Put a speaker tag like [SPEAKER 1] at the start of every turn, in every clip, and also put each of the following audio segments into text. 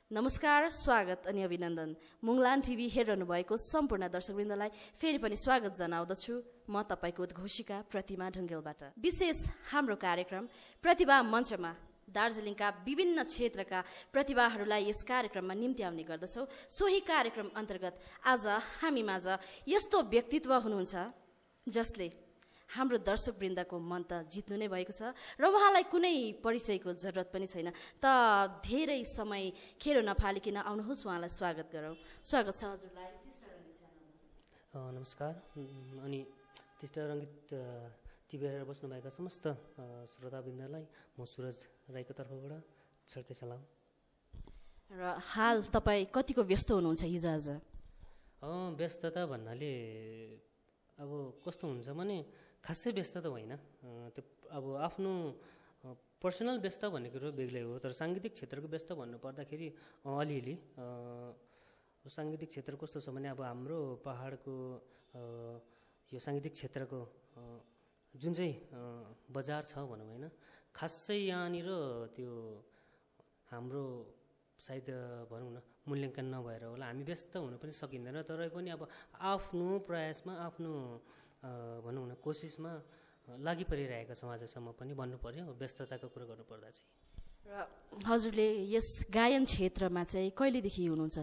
[SPEAKER 1] नमस्कार, स्वागत अनि अभिनन्दन। मुङलान टिभी हेरिरहनु भएको सम्पूर्ण दर्शकवृन्दलाई फेरि पनि स्वागत जनाउँदछु। म तपाईको उद्घोषिका प्रतिमा ढुङ्गेलबाट। विशेष हाम्रो कार्यक्रम प्रतिभा मञ्चमा दार्जिलिङका विभिन्न क्षेत्रका प्रतिभाहरूलाई यस कार्यक्रममा निम्ति आउने गर्दछौँ। सोही कार्यक्रम अन्तर्गत आज हामी माझ यस्तो व्यक्तित्व हुनुहुन्छ जसले हाम्रो दर्शकवृन्दको मन त जित्नु नै भएको छ र उहाँलाई कुनै परिचयको जरुरत पनि छैन। त धेरै समय खेर नफालिकन आउनुहोस्, उहाँलाई स्वागत गरौँ। स्वागत छ हजुरलाई टिस्टा रङ्गीत च्यानलमा।
[SPEAKER 2] नमस्कार। अनि टिस्टा रङ्गीत टिभी हेरेर बस्नुभएका समस्त श्रोतावृन्दलाई म सुरज राईको तर्फबाट छड्के सलाम।
[SPEAKER 1] र हाल तपाईँ कतिको व्यस्त हुनुहुन्छ हिजो आज?
[SPEAKER 2] व्यस्तता भन्नाले अब कस्तो हुन्छ भने खासै व्यस्त त होइन, त्यो अब आफ्नो पर्सनल व्यस्त भन्ने कुरो बेग्लै हो। तर साङ्गीतिक क्षेत्रको व्यस्त भन्नुपर्दाखेरि अलिअलि साङ्गीतिक क्षेत्र कस्तो छ भने अब हाम्रो पहाडको यो साङ्गीतिक क्षेत्रको जुन चाहिँ बजार छ भनौँ होइन, खासै यहाँनिर त्यो हाम्रो सायद भनौँ न मूल्याङ्कन नभएर होला हामी व्यस्त हुनु पनि सकिँदैन। तर पनि अब आफ्नो प्रयासमा आफ्नो भनौँ न कोसिसमा लागि परिरहेका छौँ आजसम्म पनि भन्नु पर्यो व्यस्तताको कुरो गर्नुपर्दा चाहिँ।
[SPEAKER 1] र हजुरले यस गायन क्षेत्रमा चाहिँ कहिलेदेखि हुनुहुन्छ?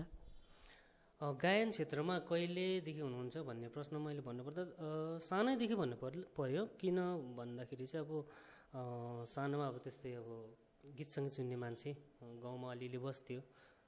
[SPEAKER 2] गायन क्षेत्रमा कहिलेदेखि हुनुहुन्छ भन्ने प्रश्न मैले भन्नुपर्दा सानैदेखि भन्नु पर्यो। किन भन्दाखेरि चाहिँ अब सानोमा अब त्यस्तै अब गीत सङ्गीत सुन्ने मान्छे गाउँमा अलिअलि बस्थ्यो,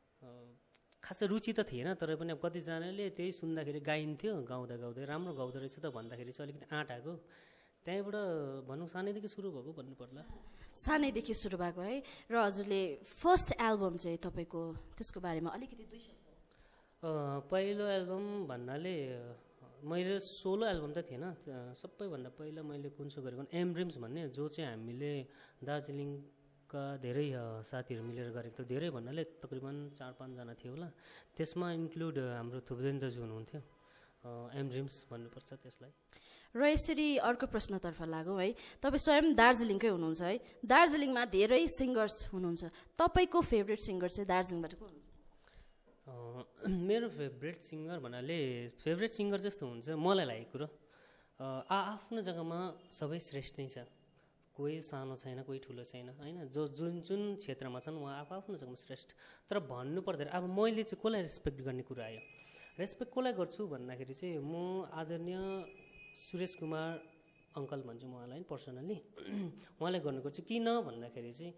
[SPEAKER 2] खासै रुचि त थिएन। तर पनि अब कतिजनाले त्यही सुन्दाखेरि गाइन्थ्यो, गाउँदा गाउँदै राम्रो गाउँदो रहेछ त भन्दाखेरि चाहिँ अलिकति आँट आएको। त्यहीँबाट भनौँ सानैदेखि सुरु भएको भन्नुपर्ला।
[SPEAKER 1] सानैदेखि सुरु भएको है। र हजुरले फर्स्ट एल्बम चाहिँ तपाईँको त्यसको बारेमा अलिकति दुई शब्द?
[SPEAKER 2] पहिलो एल्बम भन्नाले मैले सोलो एल्बम त थिएन। सबैभन्दा पहिला मैले कुन सो गरेको एम ड्रिम्स भन्ने, जो चाहिँ हामीले दार्जिलिङका धेरै साथीहरू मिलेर गरेको थियो। धेरै भन्नाले तकरिबन 4-5 जना थियो होला। त्यसमा इन्क्लुड हाम्रो थुप्देन दाजु हुनुहुन्थ्यो। एम ड्रिम्स भन्नुपर्छ त्यसलाई।
[SPEAKER 1] र यसरी अर्को प्रश्नतर्फ लागौँ है। तपाईँ स्वयं दार्जिलिङकै हुनुहुन्छ है। दार्जिलिङमा धेरै सिङ्गर्स हुनुहुन्छ, तपाईँको फेभरेट सिङ्गर चाहिँ दार्जिलिङबाट को हुनुहुन्छ?
[SPEAKER 2] मेरो फेभरेट सिङ्गर भन्नाले फेभरेट सिङ्गर जस्तो हुन्छ मलाई लागेको कुरो आफ्नो जग्गामा सबै श्रेष्ठ नै छ। कोही सानो छैन, कोही ठुलो छैन होइन। जुन क्षेत्रमा छन् उहाँ आफ्नो जग्गामा श्रेष्ठ। तर भन्नु पर्दैन अब मैले चाहिँ कसलाई रेस्पेक्ट गर्ने कुरा आयो। रेस्पेक्ट कसलाई गर्छु भन्दाखेरि चाहिँ म आदरणीय सुरेश कुमार अङ्कल भन्छु म उहाँलाई पर्सनल्ली। उहाँलाई गर्नु गर्छु। किन भन्दाखेरि चाहिँ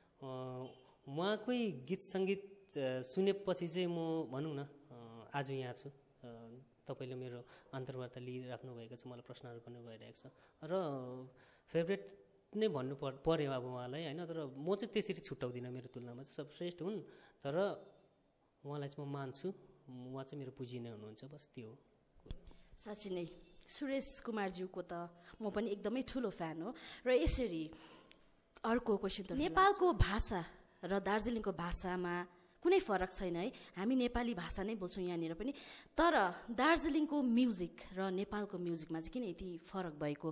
[SPEAKER 2] उहाँकै गीत सङ्गीत सुनेपछि चाहिँ म भनौँ न आज यहाँ छु। तपाईँले मेरो अन्तर्वार्ता लिइराख्नु भएको छ, मलाई प्रश्नहरू गर्नु भइरहेको छ। र फेभरेट नै भन्नु पर्यो अब उहाँलाई होइन। तर म चाहिँ त्यसरी छुट्याउँदिनँ, मेरो तुलनामा चाहिँ सब श्रेष्ठ हुन्। तर उहाँलाई चाहिँ म मान्छु, उहाँ चाहिँ मेरो पुँजी नै हुनुहुन्छ, बस त्यो हो।
[SPEAKER 1] साँच्ची नै सुरेश कुमारज्यूको त म पनि एकदमै ठुलो फ्यान हो। र यसरी अर्को क्वेसन, नेपालको भाषा र दार्जिलिङको भाषामा कुनै फरक छैन है? हामी नेपाली भाषा नै बोल्छौँ यहाँनिर पनि। तर दार्जिलिङको म्युजिक र नेपालको म्युजिकमा चाहिँ किन यति फरक भएको?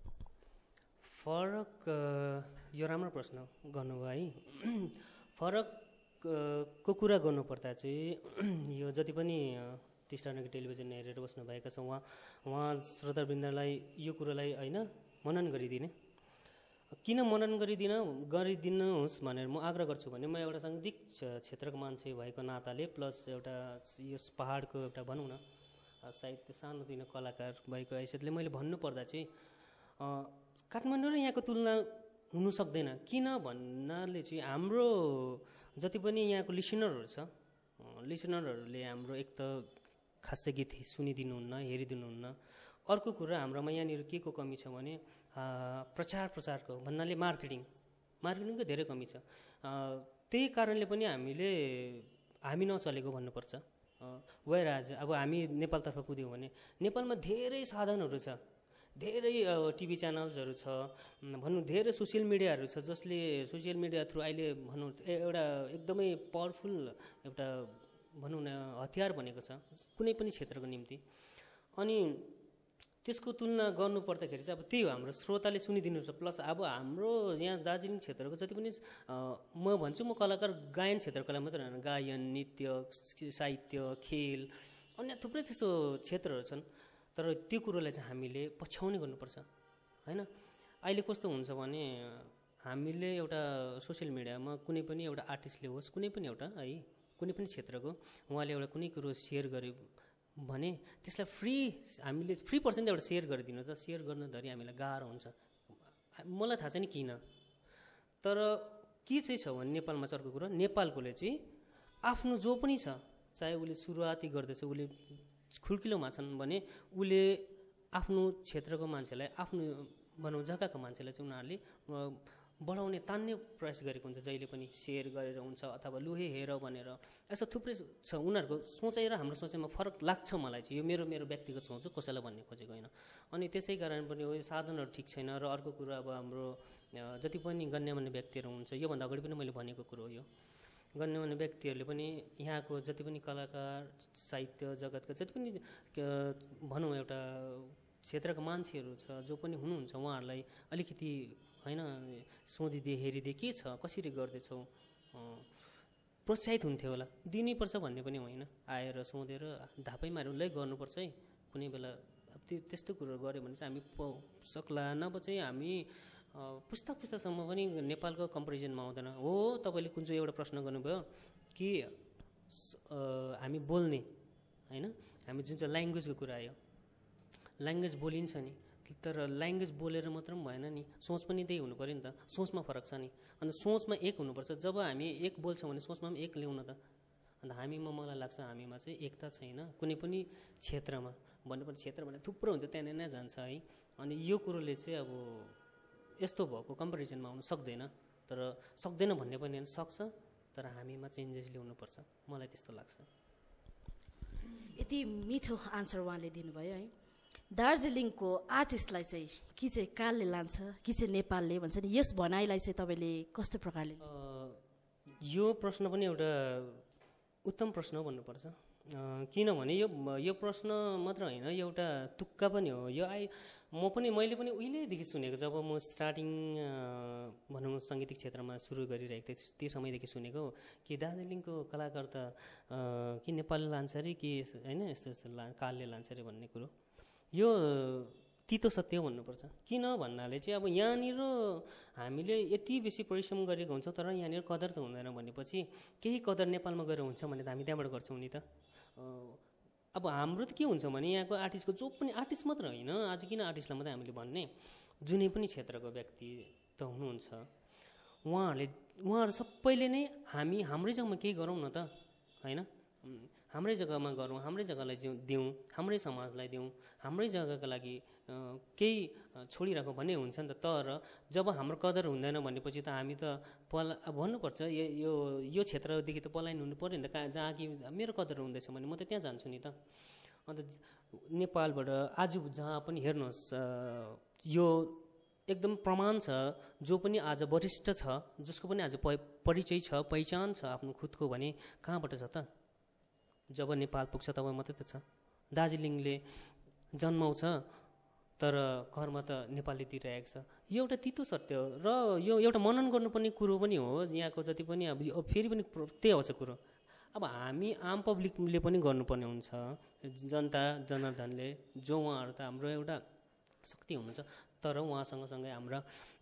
[SPEAKER 2] फरक यो राम्रो प्रश्न गर्नुभयो है। फरकको कुरा गर्नुपर्दा चाहिँ यो जति पनि टिस्टा रङ्गीत टेलिभिजन हेरेर बस्नुभएका छ उहाँ श्रोतावृन्दलाई यो कुरोलाई होइन मनन गरिदिने। किन मनन गरिदिनुहोस् भनेर म आग्रह गर्छु भने म एउटा साङ्गीतिक क्षेत्रको मान्छे भएको नाताले प्लस एउटा यस पहाडको एउटा भनौँ न सायद सानोतिनो कलाकार भएको हैसियतले मैले भन्नुपर्दा चाहिँ काठमाडौँ र यहाँको तुलना हुनु सक्दैन। किन भन्नाले चाहिँ हाम्रो जति पनि यहाँको लिसनरहरू छ, लिसनरहरूले हाम्रो एक त खासै गीत सुनिदिनुहुन्न, हेरिदिनुहुन्न। अर्को कुरा हाम्रोमा यहाँनिर के को कमी छ भने प्रचारको भन्नाले मार्केटिङको धेरै कमी छ। त्यही कारणले पनि हामी नचलेको भन्नुपर्छ। वेयरएज अब हामी नेपालतर्फ कुद्यौँ भने नेपालमा धेरै साधनहरू छ, धेरै टिभी च्यानल्सहरू छ, भनौँ धेरै सोसियल मिडियाहरू छ, जसले सोसियल मिडिया थ्रु अहिले भनौँ एउटा एकदमै पावरफुल एउटा भनौँ न हतियार बनेको छ कुनै पनि क्षेत्रको निम्ति। अनि त्यसको तुलना गर्नु पर्दाखेरि चाहिँ अब त्यही हो, हाम्रो श्रोताले सुनिदिनुपर्छ। प्लस अब हाम्रो यहाँ दार्जिलिङ क्षेत्रको जति पनि म भन्छु, म कलाकार गायन क्षेत्रकोलाई मात्रै होइन, गायन, नृत्य, साहित्य, खेल, अन्य थुप्रै त्यस्तो क्षेत्रहरू छन्। तर त्यो कुरोलाई चाहिँ हामीले पछ्याउने गर्नुपर्छ होइन। अहिले कस्तो हुन्छ भने हामीले एउटा सोसियल मिडियामा कुनै पनि एउटा आर्टिस्टले होस्, कुनै पनि एउटा है कुनै पनि क्षेत्रको उहाँले एउटा कुनै कुरो सेयर गर्यो भने त्यसलाई हामीले 3% एउटा सेयर गरिदिनु त सेयर गर्नधरि हामीलाई गाह्रो हुन्छ। मलाई थाहा छैन किन, तर के चाहिँ छ भने नेपालमा चाहिँ अर्को कुरो, नेपालकोले चाहिँ आफ्नो जो पनि छ, चाहे उसले सुरुवाती गर्दैछ, उसले खुल्किलोमा छन् भने उसले आफ्नो क्षेत्रको मान्छेलाई, आफ्नो भनौँ जग्गाको मान्छेलाई चाहिँ उनीहरूले बढाउने तान्ने प्रयास गरेको हुन्छ। जहिले पनि सेयर गरेर हुन्छ अथवा लुहे हेर भनेर, यस्तो थुप्रै छ। उनीहरूको सोचाइ र हाम्रो सोचाइमा फरक लाग्छ मलाई चाहिँ। यो मेरो व्यक्तिगत सोच हो, कसैलाई भन्ने खोजेको होइन। अनि त्यसै कारण पनि हो साधनहरू ठिक छैन। र अर्को कुरो अब हाम्रो जति पनि गण्यमान्य व्यक्तिहरू हुन्छ, योभन्दा अगाडि पनि मैले भनेको कुरो हो, यो गण्यमान्य व्यक्तिहरूले पनि यहाँको जति पनि कलाकार, साहित्य जगतका जति पनि भनौँ एउटा क्षेत्रका मान्छेहरू छ जो पनि हुनुहुन्छ, उहाँहरूलाई अलिकति होइन सोधिदिए हेरिदिए के छ, कसरी गर्दैछौ, प्रोत्साहित हुन्थ्यो होला। दिनैपर्छ भन्ने पनि होइन, आएर सोधेर धापै मारेर उसलाई गर्नुपर्छ है। कुनै बेला अब त्यस्तो कुरोहरू गऱ्यो भने चाहिँ हामी सक्ला, नभए चाहिँ हामी पुस्तासम्म पनि नेपालको कम्पेरिजनमा आउँदैन। हो, तपाईँले कुन चाहिँ एउटा प्रश्न गर्नुभयो कि हामी बोल्ने होइन, हामी जुन चाहिँ ल्याङ्ग्वेजको कुरा आयो, ल्याङ्ग्वेज बोलिन्छ नि, तर ल्याङ्ग्वेज बोलेर मात्र पनि भएन नि, सोच पनि त्यही हुनु पऱ्यो नि त। सोचमा फरक छ नि, अन्त सोचमा एक हुनुपर्छ। जब हामी एक बोल्छौँ भने सोचमा पनि एक ल्याउन त। अन्त मलाई लाग्छ हामीमा चाहिँ एकता छैन कुनै पनि क्षेत्रमा। भन्नुपर्ने क्षेत्र भने थुप्रो हुन्छ, त्यहाँनिर नै जान्छ है। अनि यो कुरोले चाहिँ अब यस्तो भएको कम्पेरिजनमा आउनु सक्दैन। तर सक्दैन भन्ने पनि होइन, सक्छ, तर हामीमा चेन्जेस ल्याउनुपर्छ, मलाई त्यस्तो लाग्छ।
[SPEAKER 1] यति मिठो आन्सर उहाँले दिनुभयो है। दार्जिलिङको आर्टिस्टलाई चाहिँ कि चाहिँ कालले लान्छ कि चाहिँ नेपालले भन्छ नि, यस भनाइलाई चाहिँ तपाईँले कस्तो प्रकारले?
[SPEAKER 2] यो प्रश्न पनि एउटा उत्तम प्रश्न हो भन्नुपर्छ। किनभने यो प्रश्न मात्र होइन, एउटा तुक्का पनि हो। यो मैले पनि उहिलेदेखि सुनेको, जब म स्टार्टिङ भनौँ सङ्गीतिक क्षेत्रमा सुरु गरिरहेको थिएँ त्यो समयदेखि सुनेको कि दार्जिलिङको कलाकार त कि नेपालले लान्छ अरे कि होइन यस्तो कालले लान्छ अरे भन्ने कुरो, यो तितो सत्य हो भन्नुपर्छ। किन भन्नाले चाहिँ अब यहाँनिर हामीले यति बेसी परिश्रम गरेको हुन्छौँ तर यहाँनिर कदर त हुँदैन भनेपछि केही कदर नेपालमा गएर हुन्छ भने त हामी त्यहाँबाट गर्छौँ नि त। अब हाम्रो त के हुन्छ भने यहाँको आर्टिस्टको जो पनि आर्टिस्ट मात्र होइन, आज किन आर्टिस्टलाई मात्रै हामीले भन्ने, जुनै पनि क्षेत्रको व्यक्ति त हुनुहुन्छ, उहाँहरू सबैले नै हाम्रै जग्गामा केही गरौँ न त होइन, हाम्रै जग्गामा गरौँ, हाम्रै जग्गालाई दिउँ, हाम्रै समाजलाई दिउँ, हाम्रै जग्गाको लागि केही छोडिराखौँ भन्ने हुन्छ नि त। तर जब हाम्रो कदर हुँदैन भनेपछि त हामी त भन्नुपर्छ यो क्षेत्रदेखि त पलायन हुनु पऱ्यो नि त। जहाँ कि मेरो कदर हुँदैछ भने म त त्यहाँ जान्छु नि त। अन्त नेपालबाट आज जहाँ पनि हेर्नुहोस् यो एकदम प्रमाण छ, जो पनि आज वरिष्ठ छ, जसको पनि आज परिचय छ, पहिचान छ आफ्नो खुदको, भने कहाँबाट छ त? जब नेपाल पुग्छ तब मात्रै त छ। दार्जिलिङले जन्माउँछ तर घरमा त नेपाली दिइरहेको छ। यो एउटा तितो सत्य हो र यो एउटा मनन गर्नुपर्ने कुरो पनि हो। यहाँको जति पनि अब फेरि पनि त्यही आउँछ कुरो, अब हामी आम पब्लिकले पनि गर्नुपर्ने हुन्छ, जनता जनार्दनले, जो उहाँहरू त हाम्रो एउटा शक्ति हुनुहुन्छ। तर उहाँसँगसँगै हाम्रा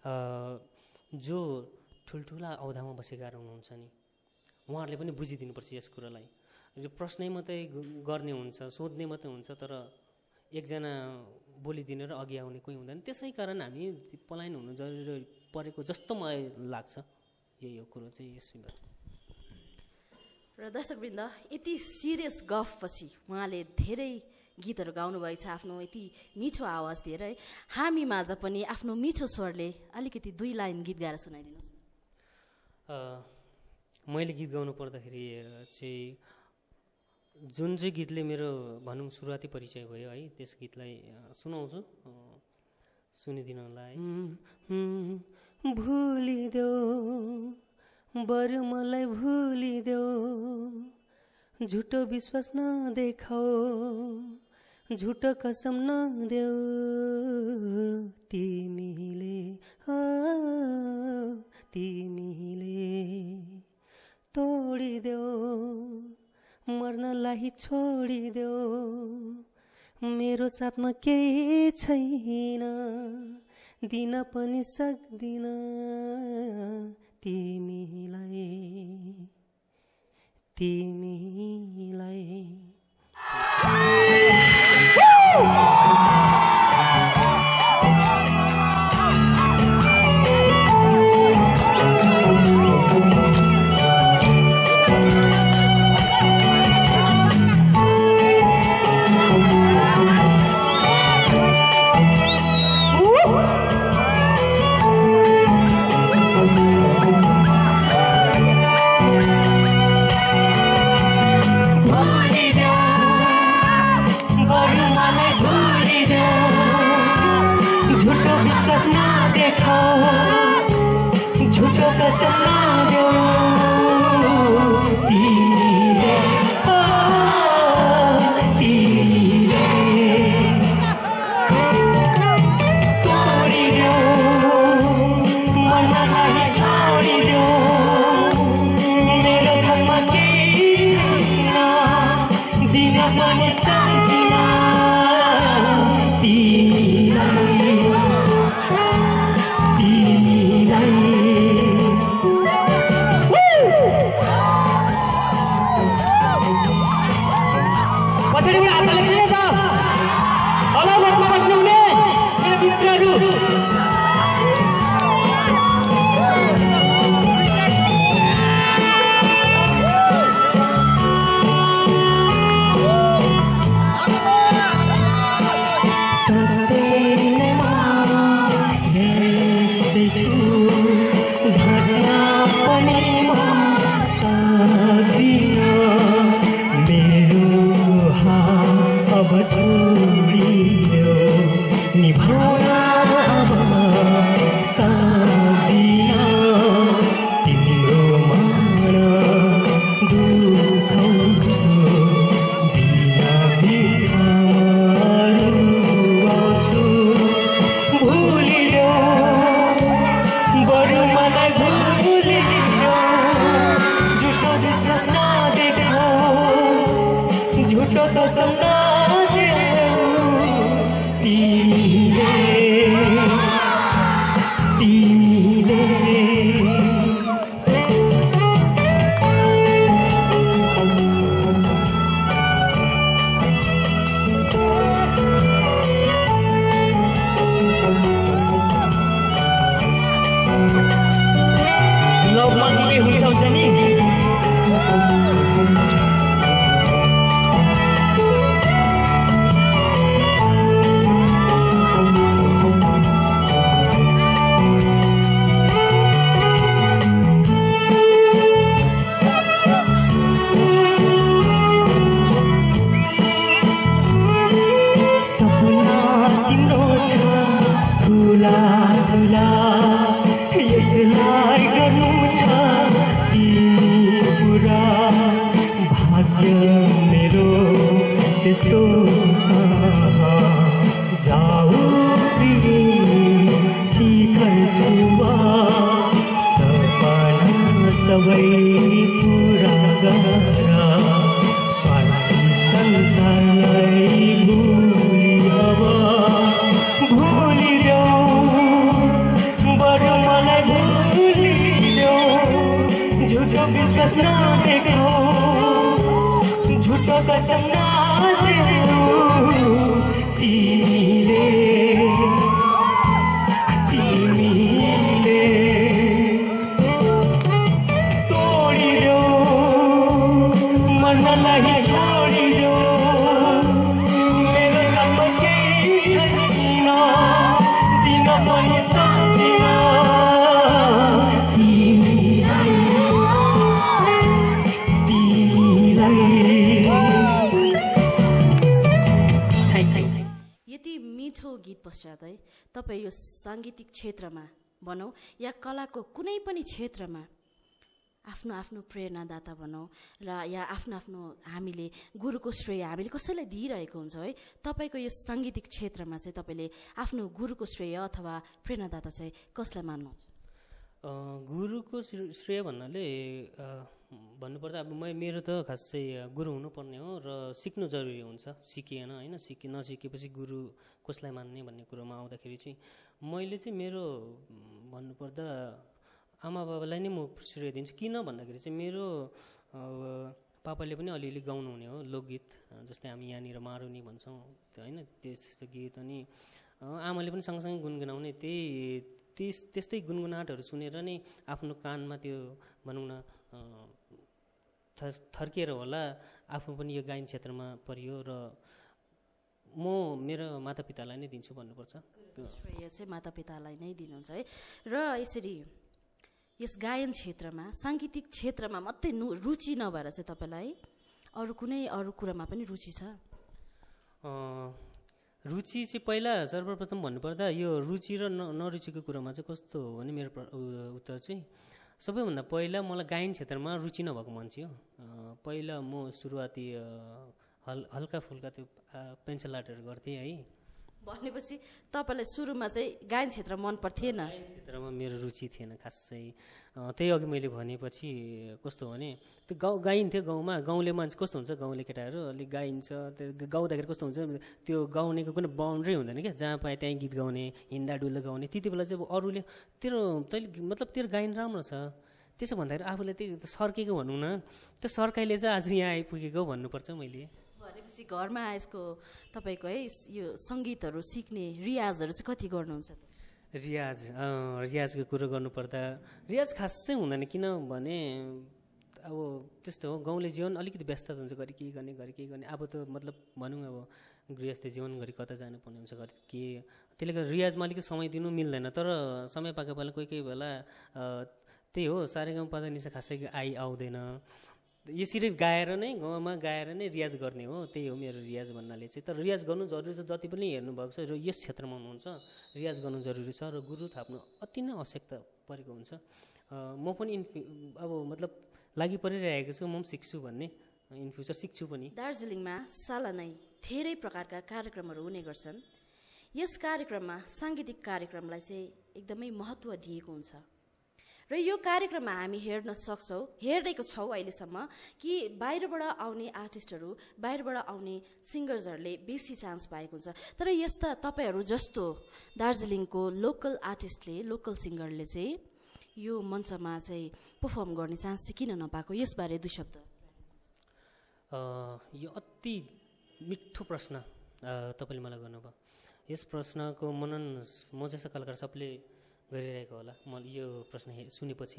[SPEAKER 2] जो ठुल्ठुला औधामा बसेकाहरू हुनुहुन्छ नि, उहाँहरूले पनि बुझिदिनुपर्छ यस कुरोलाई। यो प्रश्नै मात्रै गर्ने हुन्छ, सोध्ने मात्रै हुन्छ, तर एकजना बोलिदिने र अघि आउने कोही हुँदैन। त्यसै कारण हामी पलायन हुनु जरुरी परेको जस्तो मलाई लाग्छ। यही हो कुरो चाहिँ यसमा।
[SPEAKER 1] र दर्शकवृन्द, यति सिरियस गफपछि उहाँले धेरै गीतहरू गाउनुभएको छ आफ्नो यति मिठो आवाज दिएर है। हामी माझ पनि आफ्नो मिठो स्वरले अलिकति 2 लाइन गीत गाएर सुनाइदिनुहोस्।
[SPEAKER 2] मैले गीत गाउनु पर्दाखेरि चाहिँ जुन चाहिँ गीतले मेरो भनौँ सुरुवाती परिचय भयो है, त्यस गीतलाई सुनाउँछु, सुनिदिनु होला है। भुलिदेऊ बरु मलाई भुलिदेऊ, झुटो विश्वास नदेखाऊ, झुटो कसम नदेऊ तिमीले तिमीले तोडिदेऊ मर्नलाई छोडिदेऊ मेरो साथमा केही छैन दिन पनि सक्दिन तिमीलाई तिमीलाई
[SPEAKER 1] तपाईँ यो साङ्गीतिक क्षेत्रमा भनौँ या कलाको कुनै पनि क्षेत्रमा आफ्नो आफ्नो प्रेरणादाता भनौँ र या आफ्नो आफ्नो हामीले गुरुको श्रेय हामीले कसैलाई दिइरहेको हुन्छ है। तपाईँको यस साङ्गीतिक क्षेत्रमा चाहिँ तपाईँले आफ्नो गुरुको श्रेय अथवा प्रेरणादाता चाहिँ कसलाई मान्नुहुन्छ?
[SPEAKER 2] गुरुको श्रेय भन्नाले भन्नुपर्दा अब मेरो त खास चाहिँ गुरु हुनुपर्ने हो र सिक्नु जरुरी हुन्छ, सिकिएन होइन, नसिकेपछि गुरु कसलाई मान्ने भन्ने कुरोमा आउँदाखेरि चाहिँ मैले चाहिँ मेरो भन्नुपर्दा आमा बाबालाई नै म श्रेय दिन्छु। किन भन्दाखेरि चाहिँ मेरो पापाले पनि अलिअलि गाउनुहुने हो लोकगीत, जस्तै हामी यहाँनिर मारुनी भन्छौँ होइन, त्यस्तो गीत। अनि आमाले पनि सँगसँगै गुनगुनाउने त्यस्तै गुनगुनाटहरू सुनेर नै आफ्नो कानमा त्यो भनौँ न थर्किएर होला आफू पनि यो गायन क्षेत्रमा परियो र म मेरो मातापितालाई नै दिन्छु भन्नुपर्छ।
[SPEAKER 1] श्रेय चाहिँ मातापितालाई नै दिनुहुन्छ है। र यसरी यस गायन क्षेत्रमा साङ्गीतिक क्षेत्रमा मात्रै रुचि नभएर चाहिँ तपाईँलाई अरू कुनै अरू कुरामा पनि रुचि छ?
[SPEAKER 2] रुचि चाहिँ पहिला सर्वप्रथम भन्नुपर्दा यो रुचि र नरुचिको कुरामा चाहिँ कस्तो हो भने मेरो उत्तर चाहिँ सबैभन्दा पहिला मलाई गायन क्षेत्रमा रुचि नभएको मान्छे हो। पहिला म सुरुवाती हल्का फुल्का त्यो पेन्सिल आर्टहरू गर्थेँ है।
[SPEAKER 1] भनेपछि तपाईँलाई सुरुमा चाहिँ गायन क्षेत्र मन पर्थेन?
[SPEAKER 2] गायन क्षेत्रमा मेरो रुचि थिएन खास चाहिँ। त्यही अघि मैले भनेपछि कस्तो भने त्यो गाइन्थ्यो गाउँमा, गाउँले मान्छे कस्तो हुन्छ, गाउँले केटाहरू अलिक गाइन्छ, त्यो गाउँदाखेरि कस्तो हुन्छ त्यो गाउनेको कुनै बााउन्ड्री हुँदैन क्या, जहाँ पाए त्यहीँ गीत गाउने, हिँड्दा डुल्दा गाउने। त्यति बेला चाहिँ अब अरूले तैँले मतलब तेरो गायन राम्रो छ त्यसो भन्दाखेरि आफूलाई त्यो सर्केको भनौँ न, त्यो सर्काइले चाहिँ आज यहाँ आइपुगेको भन्नुपर्छ मैले।
[SPEAKER 1] भनेपछि घरमा यसको तपाईँको है यो सङ्गीतहरू सिक्ने रियाजहरू चाहिँ कति गर्नुहुन्छ?
[SPEAKER 2] रियाजको कुरो गर्नुपर्दा रियाज खास चाहिँ हुँदैन, किनभने अब त्यस्तो हो गाउँले जीवन अलिकति व्यस्त हुन्छ, घरि के गर्ने अब त मतलब भनौँ अब गृहस्थ जीवन घरि कता जानुपर्ने हुन्छ घरि के, त्यसले गर्दा रियाजमा अलिकति समय दिनु मिल्दैन। तर समय पाएको बेला कोही बेला त्यही हो सारेगामा निसा खासै आउँदैन, यसरी गाएर नै गाउँमा गाएर नै रियाज गर्ने हो, त्यही हो मेरो रियाज भन्नाले चाहिँ। तर रियाज गर्नु जरुरी छ, जति पनि हेर्नुभएको छ र यस क्षेत्रमा हुनुहुन्छ रियाज गर्नु जरुरी छ र गुरु थाप्नु अति नै आवश्यकता परेको हुन्छ। म पनि अब मतलब लागि परिरहेको छु, म पनि सिक्छु भन्ने, इन फ्युचर सिक्छु पनि।
[SPEAKER 1] दार्जिलिङमा सालानै धेरै प्रकारका कार्यक्रमहरू हुने गर्छन्। यस कार्यक्रममा साङ्गीतिक कार्यक्रमलाई चाहिँ एकदमै महत्त्व दिएको हुन्छ र यो कार्यक्रममा हामी हेर्न सक्छौँ, हेरेको छौँ अहिलेसम्म कि बाहिरबाट आउने आर्टिस्टहरू, बाहिरबाट आउने सिङ्गर्सहरूले बेसी चान्स पाएको हुन्छ। तर यस्ता तपाईँहरू जस्तो दार्जिलिङको लोकल आर्टिस्टले, लोकल सिङ्गरले चाहिँ यो मञ्चमा चाहिँ पर्फर्म गर्ने चान्स चाहिँ किन नपाएको, यसबारे दुई शब्द।
[SPEAKER 2] यो अति मिठो प्रश्न तपाईँले मलाई गर्नुभयो। यस प्रश्नको मनन म जस्तो कलाकार सबले गरिरहेको होला मैले यो प्रश्न सुनेपछि।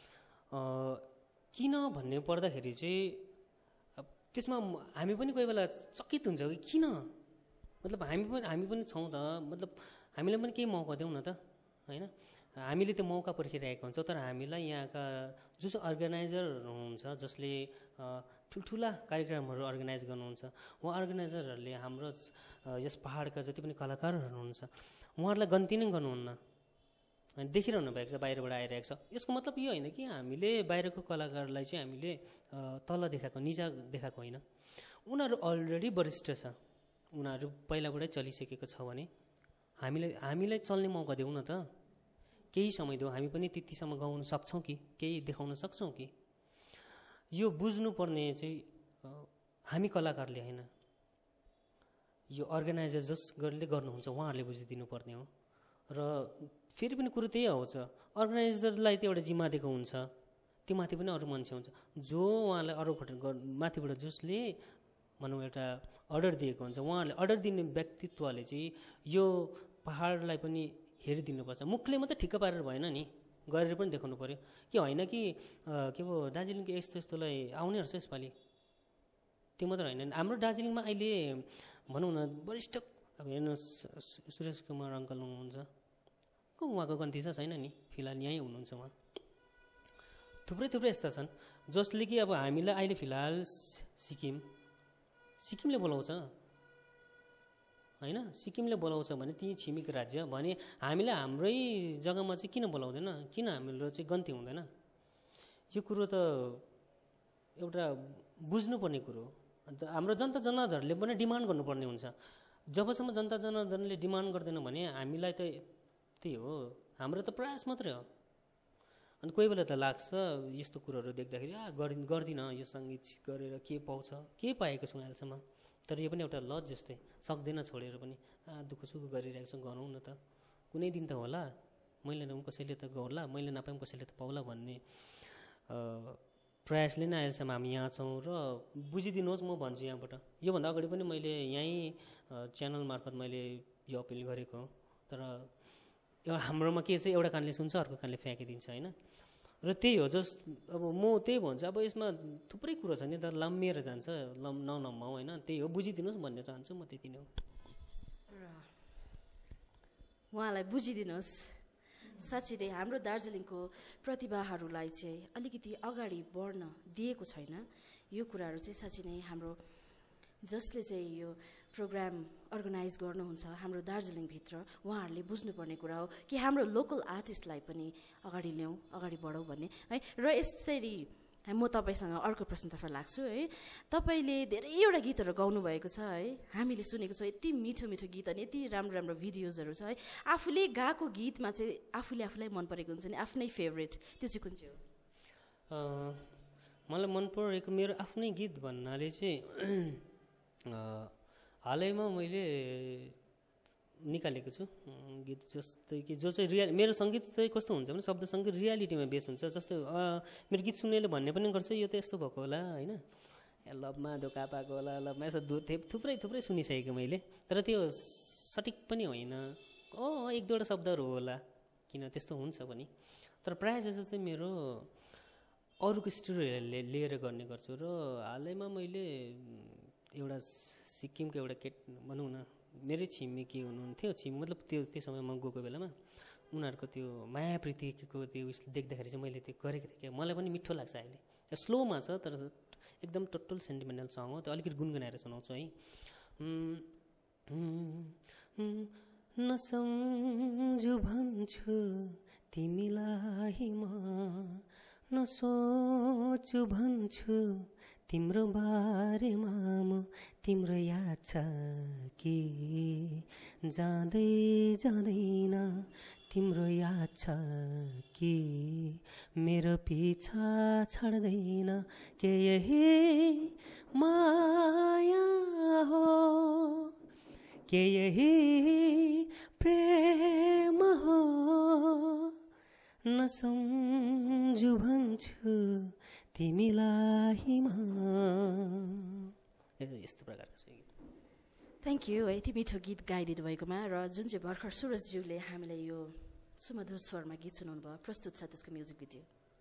[SPEAKER 2] किन भन्ने पर्दाखेरि चाहिँ त्यसमा हामी पनि कोही बेला चकित हुन्छ कि किन, मतलब हामी पनि छौँ त, मतलब हामीलाई पनि केही मौका देऊ न त होइन। हामीले त्यो मौका पर्खिरहेको हुन्छौँ, तर हामीलाई यहाँका जो चाहिँ अर्गनाइजरहरू हुनुहुन्छ, जसले ठुल्ठुला कार्यक्रमहरू अर्गनाइज गर्नुहुन्छ, उहाँ अर्गनाइजरहरूले हाम्रो यस पहाडका जति पनि कलाकारहरू हुनुहुन्छ उहाँहरूलाई गन्ती नै गर्नुहुन्न, देखिरहनु भएको छ, बाहिरबाट आइरहेको छ। यसको मतलब यो होइन कि हामीले बाहिरको कलाकारलाई चाहिँ हामीले तल देखाएको, निचा देखाएको होइन। उनीहरू अलरेडी वरिष्ठ छ, उनीहरू पहिलाबाटै चलिसकेको छ भने हामीलाई चल्ने मौका देऊ न त, केही समय देऊ, हामी पनि त्यतिसम्म गाउन सक्छौँ कि, केही देखाउन सक्छौँ कि। यो बुझ्नुपर्ने चाहिँ हामी कलाकारले होइन, यो अर्गनाइजर जसले गर्नुहुन्छ उहाँहरूले बुझिदिनु पर्ने हो। र फेरि पनि कुरो त्यही आउँछ, अर्गनाइजरलाई त्यो एउटा जिम्मा दिएको हुन्छ, त्यो माथि पनि अरू मान्छे हुन्छ जो उहाँलाई अरू माथिबाट जसले भनौँ एउटा अर्डर दिएको हुन्छ, उहाँहरूले अर्डर दिने व्यक्तित्वले चाहिँ यो पहाडलाई पनि हेरिदिनुपर्छ। मुखले मात्रै ठिक्क पारेर भएन नि, गरेर पनि देखाउनु पऱ्यो कि होइन कि के पो दार्जिलिङको यस्तोलाई आउने रहेछ यसपालि, त्यो मात्र होइन। हाम्रो दार्जिलिङमा अहिले भनौँ न वरिष्ठ अब हेर्नुहोस् सुरेश कुमार अङ्कल हुनुहुन्छ, को उहाँको गन्ती छ छैन नि, फिलहाल यहीँ हुनुहुन्छ उहाँ। थुप्रै यस्ता छन् जसले कि अब हामीलाई अहिले फिलहाल सिक्किमले बोलाउँछ होइन, सिक्किमले बोलाउँछ भने ती छिमेकी राज्य भने हामीलाई हाम्रै जग्गामा चाहिँ किन बोलाउँदैन, किन हाम्रो चाहिँ गन्ती हुँदैन। यो कुरो त एउटा बुझ्नुपर्ने कुरो हो। अन्त हाम्रो जनता जनार्दनहरूले पनि डिमान्ड गर्नुपर्ने हुन्छ। जबसम्म जनता जनार्दनले डिमान्ड गर्दैन भने हामीलाई त त्यही हो, हाम्रो त प्रयास मात्रै हो। अनि कोही बेला त लाग्छ यस्तो कुरोहरू देख्दाखेरि गर्दिनँ यो सङ्गीत गरेर के पाउँछ, के पाएको छु अहिलेसम्म। तर यो पनि एउटा लज जस्तै, सक्दैन छोडेर पनि दुःख सुख गरिरहेको छ, गरौँ न त, कुनै दिन त होला, मैले नपाऊँ कसैले त गर्ला, मैले नपाऊँ कसैले त पाउला भन्ने प्रयासले नै अहिलेसम्म हामी यहाँ छौँ। र बुझिदिनुहोस्, म भन्छु यहाँबाट, योभन्दा अगाडि पनि मैले यहीँ च्यानल मार्फत मैले यो अपिल गरेको हो। तर हाम्रोमा के छ, एउटा कानले सुन्छ अर्को कानले फ्याँकिदिन्छ होइन। र त्यही हो अब म त्यही भन्छु, अब यसमा थुप्रै कुरो छ नि, तर लम्बिएर जान्छ, नलम्बाउँ होइन। त्यही हो, बुझिदिनुहोस् भन्ने चाहन्छु म, त्यति नै हो।
[SPEAKER 1] र उहाँलाई बुझिदिनुहोस्, साँच्चै नै हाम्रो दार्जिलिङको प्रतिभाहरूलाई चाहिँ अलिकति अगाडि बढ्न दिएको छैन। यो कुराहरू चाहिँ साँच्चै नै हाम्रो जसले चाहिँ यो प्रोग्राम अर्गनाइज गर्नुहुन्छ हाम्रो दार्जिलिङभित्र, उहाँहरूले बुझ्नुपर्ने कुरा हो कि हाम्रो लोकल आर्टिस्टलाई पनि अगाडि ल्याउँ, अगाडि बढौँ भन्ने है। र यसरी म तपाईँसँग अर्को प्रश्नतर्फ लाग्छु है। तपाईँले धेरैवटा गीतहरू गाउनुभएको छ है, हामीले सुनेको छ, यति मिठो मिठो गीत अनि यति राम्रो राम्रो भिडियोजहरू छ है। आफूले गाएको गीतमा चाहिँ आफूलाई मन परेको हुन्छ नि आफ्नै फेभरेट, त्यो चाहिँ कुन चाहिँ हो?
[SPEAKER 2] मलाई मन परेको मेरो आफ्नै गीत भन्नाले चाहिँ हालैमा मैले निकालेको छु गीत, जस्तै कि जो चाहिँ मेरो सङ्गीत चाहिँ कस्तो हुन्छ भने शब्द सङ्गीत रियालिटीमा बेस हुन्छ। जस्तै मेरो गीत सुन्नेले भन्ने पनि गर्छ यो त यस्तो भएको होला होइन, लभमा धोका पाएको होला, लभमा यसो थुप्रै थुप्रै सुनिसकेको मैले। तर त्यो सठिक पनि होइन, एक दुईवटा शब्दहरू होला, किन त्यस्तो हुन्छ पनि। तर प्रायः जस्तो चाहिँ मेरो अरूको स्टोरीहरूले लिएर गर्ने गर्छु। र हालैमा मैले एउटा सिक्किमको एउटा भनौँ न, मेरै छिमेकी हुनुहुन्थ्यो, मतलब त्यो समयमा गएको बेलामा उनीहरूको त्यो माया प्रीतिको त्यो उस देख्दाखेरि चाहिँ मैले त्यो गरेको थिएँ क्या। मलाई पनि मिठो लाग्छ अहिले, स्लोमा छ तर एकदम टोटल सेन्टिमेन्टल सङ हो। त्यो अलिकति गुनगुनाएर सुनाउँछु है। नसम्झु भन्छु तिमीलाई म, नसोचु भन्छु तिम्रो बारेमा म, तिम्रो याद छ कि जाँदै जाँदैन, तिम्रो याद छ कि मेरो पिछा छड्दैन, के यही माया हो, के यही प्रेम हो, नसम्झु भन्छु तिमीलाई म। यस्तो प्रकारको छ गीत।
[SPEAKER 1] थ्याङ्क यू है यति मिठो गीत गाइदिनु भएकोमा। र जुन चाहिँ भर्खर सुरजज्यूले हामीलाई यो सुमधुर स्वरमा गीत सुनाउनु भयो, प्रस्तुत छ त्यसको म्युजिक भिडियो।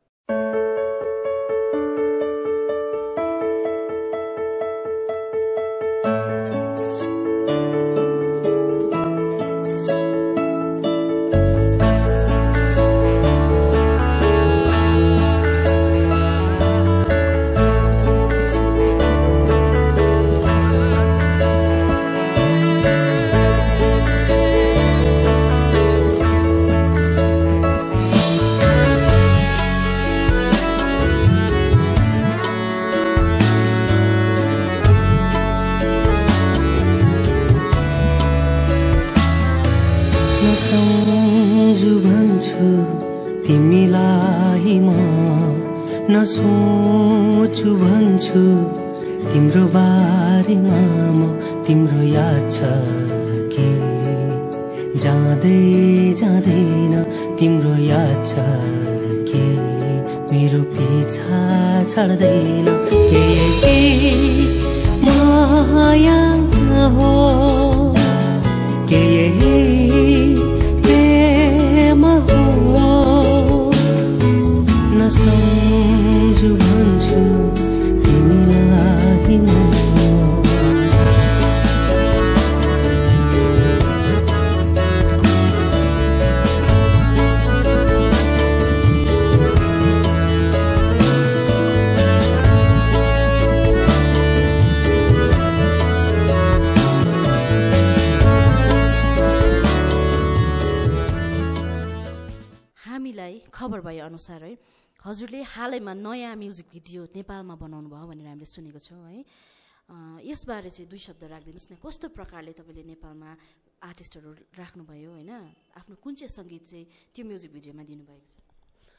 [SPEAKER 3] नसोचु भन्छु तिम्रो बारेमा म, तिम्रो याद छ कि जाँदै जाँदैन, तिम्रो याद छ कि मेरो पिछा छड्दैन, के माया हो, के प्रेम हो, नसम्झु भन्छु तिमीलाई म।
[SPEAKER 1] हामीलाई खबर भए अनुसार है हजुरले हालैमा नयाँ म्युजिक भिडियो नेपालमा बनाउनु भयो भनेर हामीले सुनेको छौँ है। यसबारे चाहिँ 2 शब्द राखिदिनुहोस् न। कस्तो प्रकारले तपाईँले नेपालमा आर्टिस्टहरू राख्नुभयो होइन, आफ्नो कुन चाहिँ सङ्गीत चाहिँ त्यो म्युजिक भिडियोमा दिनुभएको छ?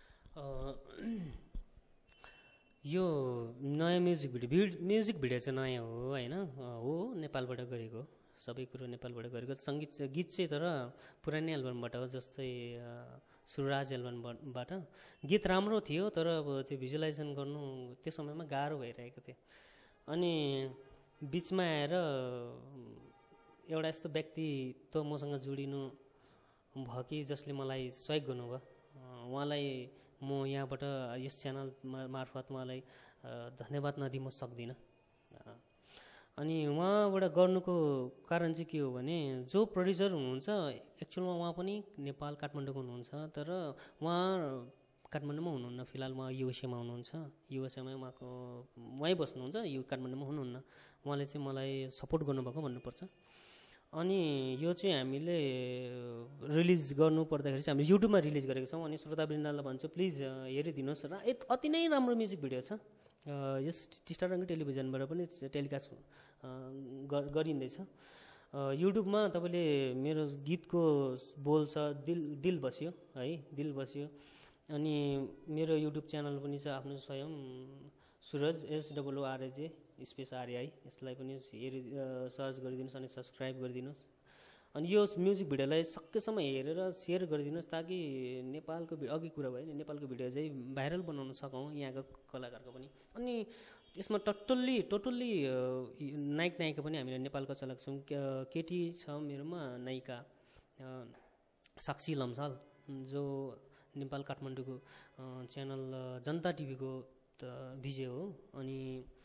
[SPEAKER 2] यो नयाँ म्युजिक भिडियो चाहिँ नयाँ हो होइन, हो नेपालबाट गरेको, सबै कुरो नेपालबाट गरेको। गीत चाहिँ तर पुरानै एल्बमबाट हो, जस्तै सुरराज एल्बमबाट। गीत राम्रो थियो तर अब त्यो भिजुअलाइजेसन गर्नु त्यो समयमा गाह्रो भइरहेको थियो। अनि बिचमा आएर एउटा यस्तो व्यक्तित्व मसँग जोडिनु भयो कि जसले मलाई सहयोग गर्नुभयो। उहाँलाई म यहाँबाट यस च्यानल मार्फत उहाँलाई धन्यवाद नदिइ म सक्दिनँ। अनि उहाँबाट गर्नुको कारण चाहिँ के हो भने जो प्रड्युसर हुनुहुन्छ एक्चुअलमा उहाँ पनि नेपाल काठमाडौँको हुनुहुन्छ, तर उहाँ काठमाडौँमा हुनुहुन्न, फिलहाल उहाँ युएसएमा हुनुहुन्छ। युएसएमा उहाँ बस्नुहुन्छ, काठमाडौँमा हुनुहुन्न। उहाँले चाहिँ मलाई सपोर्ट गर्नुभएको भन्नुपर्छ। अनि यो चाहिँ हामीले रिलिज गर्नु पर्दाखेरि चाहिँ हामीले युट्युबमा रिलिज गरेको छौँ। अनि श्रोतावृन्दलाई भन्छु प्लिज हेरिदिनुहोस्। अति नै राम्रो म्युजिक भिडियो छ। यस टिस्टारङ्गी टेलिभिजनबाट पनि टेलिकास्ट गरिँदैछ। युट्युबमा तपाईँले मेरो गीतको बोल छ दिल बस्यो है, दिल बस्यो। अनि मेरो युट्युब च्यानल पनि छ आफ्नो स्वयं सुरज SOORAJ स्पेस RAI। यसलाई पनि सर्च गरिदिनुहोस् अनि सब्सक्राइब गरिदिनुहोस्। अनि यो म्युजिक भिडियोलाई सकेसम्म हेरेर सेयर गरिदिनुहोस् ताकि नेपालको अघि कुरा भयो नि, नेपालको भिडियो चाहिँ भाइरल बनाउन सकौँ यहाँको कलाकारको पनि। अनि यसमा टोटल्ली नायिका पनि हामीले नेपालको चलाएको छौँ। केटी छ मेरोमा नायिका साक्षी लम्साल, जो नेपाल काठमाडौँको च्यानल जनता टिभीको भिजे हो। अनि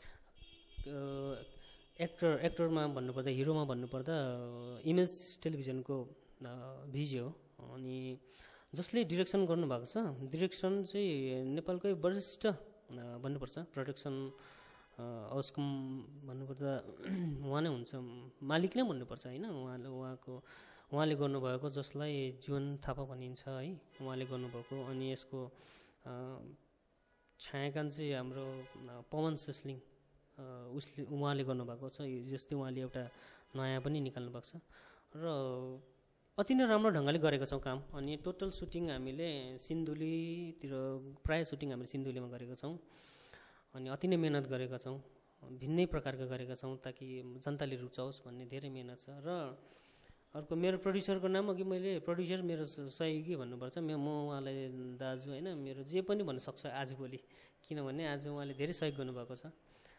[SPEAKER 2] एक्टरमा भन्नुपर्दा हिरोमा भन्नुपर्दा इमेज टेलिभिजनको भिजे हो। अनि जसले डिरेक्सन गर्नुभएको छ, डिरेक्सन चाहिँ नेपालकै वरिष्ठ भन्नुपर्छ, प्रोडक्सन हाउसको भन्नुपर्दा उहाँ नै हुन्छ, मालिक नै भन्नुपर्छ होइन। उहाँले गर्नुभएको, जसलाई जीवन थापा भनिन्छ है, उहाँले गर्नुभएको। अनि यसको छायाङ्कन चाहिँ हाम्रो पवन सेस्लिङ उहाँले गर्नुभएको छ। जस्तै उहाँले एउटा नयाँ पनि निकाल्नु भएको छ र अति नै राम्रो ढङ्गले गरेका छौँ काम। अनि टोटल सुटिङ हामीले सिन्धुलीतिर, प्रायः सुटिङ हामीले सिन्धुलीमा गरेका छौँ। अनि अति नै मेहनत गरेका छौँ, भिन्नै प्रकारका गरेका छौँ ताकि जनताले रुचाओस् भन्ने धेरै मेहनत छ। र अर्को मेरो प्रड्युसरको नाम अघि मैले प्रड्युसर मेरो सहयोगी भन्नुपर्छ। म उहाँलाई दाजु होइन, मेरो जे पनि भन्न सक्छ आजभोलि, किनभने आज उहाँले धेरै सहयोग गर्नुभएको छ।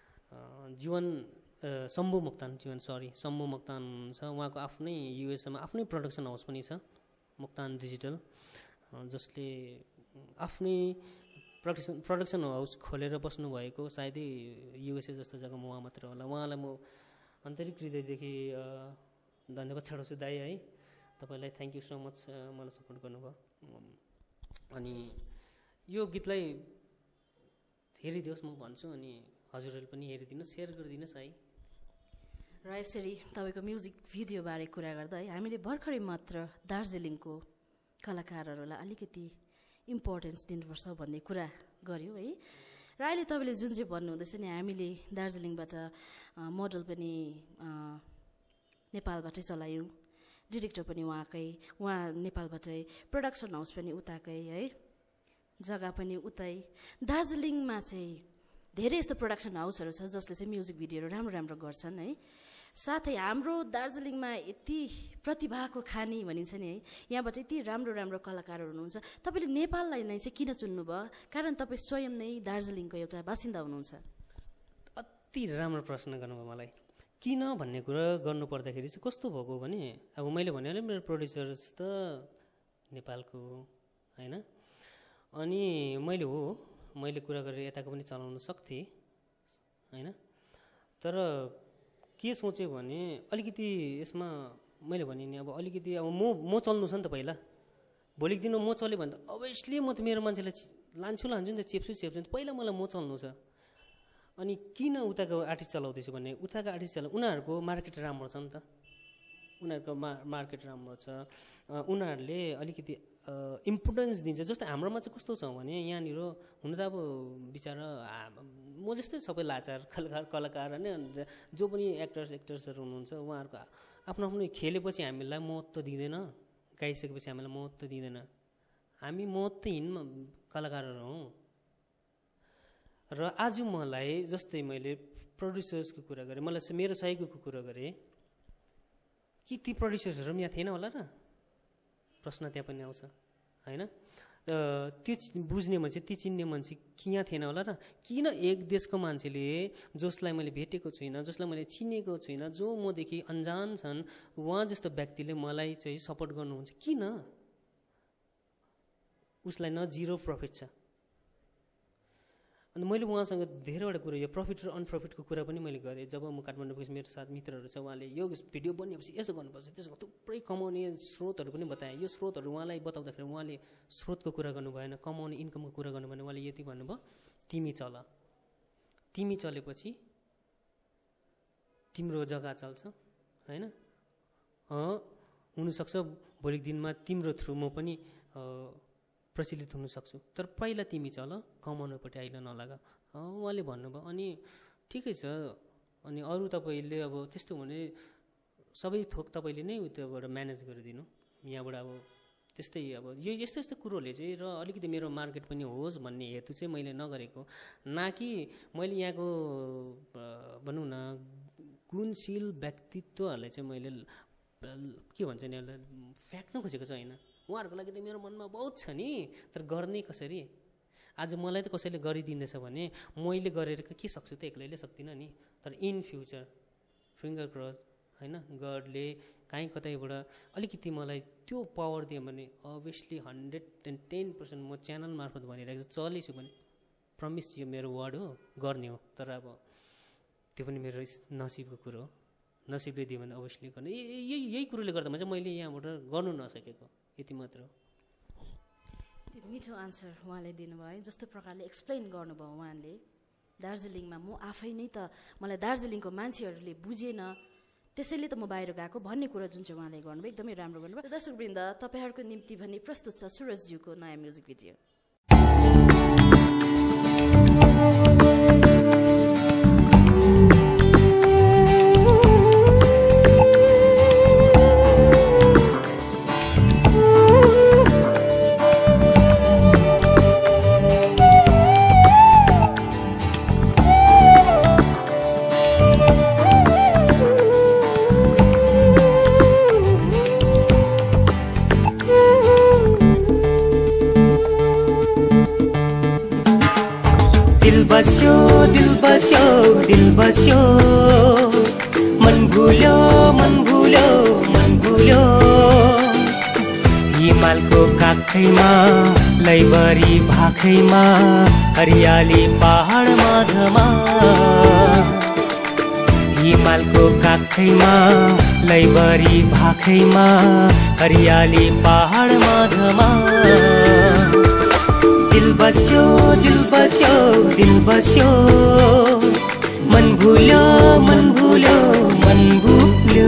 [SPEAKER 2] शम्भु मोक्तान छ। उहाँको आफ्नै युएसएमा आफ्नै प्रोडक्सन हाउस पनि छ, मोक्तान डिजिटल, जसले आफ्नै प्रोडक्सन हाउस खोलेर बस्नुभएको। सायदै युएसए जस्तो जग्गामा उहाँ मात्र होला। उहाँलाई म आन्तरिक हृदयदेखि धन्यवाद छाड्छु दाइ है, तपाईँलाई थ्याङ्क यू सो मच मलाई सपोर्ट गर्नुभयो। अनि यो गीतलाई हेरिदियोस् म भन्छु, अनि हजुरहरूले पनि हेरिदिनुहोस्, सेयर गरिदिनुहोस् है।
[SPEAKER 1] र यसरी तपाईँको म्युजिक भिडियोबारे कुरा गर्दा है, हामीले भर्खरै मात्र दार्जिलिङको कलाकारहरूलाई अलिकति इम्पोर्टेन्स दिनुपर्छ भन्ने कुरा गऱ्यो है। र अहिले तपाईँले जुन चाहिँ भन्नुहुँदैछ नि, हामीले दार्जिलिङबाट मोडल पनि नेपालबाटै चलायौँ, डिरेक्टर पनि उहाँ नेपालबाटै, प्रोडक्सन हाउस पनि उताकै है, जग्गा पनि उतै। दार्जिलिङमा चाहिँ धेरै यस्तो प्रोडक्सन हाउसहरू छ जसले चाहिँ म्युजिक भिडियोहरू राम्रो गर्छन् है। साथै हाम्रो दार्जिलिङमा यति प्रतिभाको खानी भनिन्छ नि है, यहाँबाट यति राम्रो कलाकारहरू हुनुहुन्छ। तपाईँले नेपाललाई नै चाहिँ किन चुन्नुभयो? कारण तपाईँ स्वयं नै दार्जिलिङको एउटा बासिन्दा हुनुहुन्छ।
[SPEAKER 2] अति राम्रो प्रश्न गर्नुभयो मलाई। किन भन्ने कुरा गर्नु पर्दाखेरि चाहिँ कस्तो भएको भने, अब मैले भने मेरो प्रड्युसर्स त नेपालको होइन। अनि मैले कुरा गरेर यताको पनि चलाउन सक्थेँ होइन। तर के सोचेँ भने अलिकति यसमा मैले भने नि, अब अलिकति अब म चल्नु छ नि त पहिला। भोलिको दिनमा म चल्यो भने त अभियसली म त मेरो मान्छेलाई लान्छु नि त, चेप्छु नि त, पहिला मलाई म चल्नु छ। अनि किन उताको आर्टिस्ट चलाउँदैछु भने, उताको आर्टिस्ट उनीहरूको मार्केट राम्रो छ नि त, उनीहरूको मार्केट राम्रो छ, उनीहरूले अलिकति इम्पोर्टेन्स दिन्छ। जस्तो हाम्रोमा चाहिँ कस्तो छ भने यहाँनिर हुन त अब बिचरा म जस्तै सबै लाचार कलाकार होइन, जो पनि एक्टर्सहरू हुनुहुन्छ उहाँहरूको आफ्नो आफ्नो खेलेपछि हामीलाई महत्त्व दिँदैन, गाइसकेपछि हामीलाई महत्त्व दिँदैन। हामी महत्त्वहीन कलाकारहरू हौँ। र आज मलाई जस्तै मैले प्रड्युसर्सको कुरा गरेँ, मलाई मेरो सहयोगको कुरा गरेँ कि ती प्रड्युसर्सहरू पनि यहाँ थिएन होला र, प्रश्न त्यहाँ पनि आउँछ होइन। त्यो बुझ्ने मान्छे, ती चिन्ने मान्छे कि यहाँ थिएन होला र। किन एक देशको मान्छेले जसलाई मैले भेटेको छुइनँ, जसलाई मैले चिनेको छुइनँ, जो मदेखि अन्जान छन्, उहाँ जस्तो व्यक्तिले मलाई चाहिँ सपोर्ट गर्नुहुन्छ? किन? उसलाई न जिरो प्रफिट छ। अनि मैले उहाँसँग धेरैवटा कुरा, यो प्रफिट र अनप्रफिटको कुरा पनि मैले गरेँ। जब म काठमाडौँ पुगेँ, मेरो साथ मित्रहरू छ, उहाँले यो भिडियो बनिएपछि यसो गर्नुपर्छ, त्यसको थुप्रै कमाउने स्रोतहरू पनि बताएँ। यो स्रोतहरू उहाँलाई बताउँदाखेरि उहाँले स्रोतको कुरा गर्नु भएन, कमाउने इन्कमको कुरा गर्नु भएन। उहाँले यति भन्नुभयो, तिमी चल, तिमी चलेपछि तिम्रो जग्गा चल्छ होइन। हुनसक्छ भोलिको दिनमा तिम्रो थ्रु म पनि प्रचलित हुन सक्छु, तर पहिला तिमी चल, कमाउनुपट्टि अहिले नलाग, उहाँले भन्नुभयो। अनि ठिकै छ। अनि अरू तपाईँले अब त्यस्तो भने सबै थोक तपाईँले नै त्योबाट म्यानेज गरिदिनु, यहाँबाट अब त्यस्तै अब यो यस्तो यस्तो कुरोहरूले चाहिँ, र अलिकति मेरो मार्केट पनि होस् भन्ने हेतु चाहिँ मैले नगरेको, न कि मैले यहाँको भनौँ न गुणशील व्यक्तित्वहरूलाई चाहिँ मैले के भन्छ नि फ्याँक्न खोजेको चाहिँ होइन। उहाँहरूको लागि त मेरो मनमा बहुत छ नि, तर गर्ने कसरी? आज मलाई त कसैले गरिदिँदैछ भने मैले गरेर के सक्छु त, एक्लैले सक्दिनँ नि। तर इन फ्युचर फिङ्गर क्रस होइन, गडले काहीँ कतैबाट अलिकति मलाई त्यो पावर दियो भने अभियसली 110% म च्यानल मार्फत भनिरहेको छु, चलेछु भने प्रमिस यो मेरो वर्ड हो, गर्ने हो। तर अब त्यो पनि मेरो नसिबको कुरो हो, नसिबले दियो भने अभियसली गर्ने। यही कुरोले गर्दामा चाहिँ मैले यहाँबाट गर्नु नसकेको, यति मात्र हो।
[SPEAKER 1] त्यो मिठो आन्सर उहाँले दिनुभयो, जस्तो प्रकारले एक्सप्लेन गर्नुभयो उहाँले। दार्जिलिङमा म आफै नै त मलाई दार्जिलिङको मान्छेहरूले बुझेन, त्यसैले त म बाहिर गएको भन्ने कुरा जुन चाहिँ उहाँले गर्नुभयो एकदमै राम्रो गर्नुभयो। दर्शकवृन्द, तपाईँहरूको निम्ति भने प्रस्तुत छ सुरजज्यूको नयाँ म्युजिक भिडियो।
[SPEAKER 3] दिल बस्यो, मन भुल्यो, मन भुल्यो, मन भुल्यो। हिमालको काखैमा, लैबरी भाखैमा, हरियाली पहाड माझमा। हिमालको काखैमा, लैबरी भाखैमा, हरियाली पहाड माझमा। दिल बस्यो, दिल बस्यो, दिल बस्यो, मन भुल्यो, मन भुल्यो, मन भुल्यो।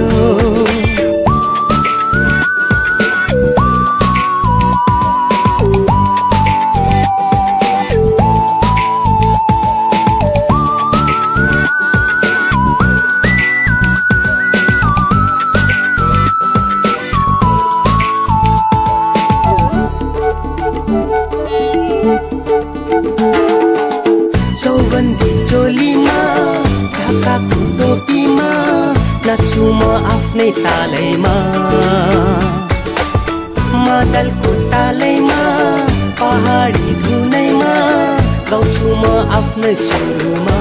[SPEAKER 3] चौबन्दी चोलीमा, ढाकाको टोपीमा, नाच्छु म आफ्नै तालैमा। मादलको तालैमा, पहाडी धुनैमा, गाउँछु म आफ्नै सुरमा।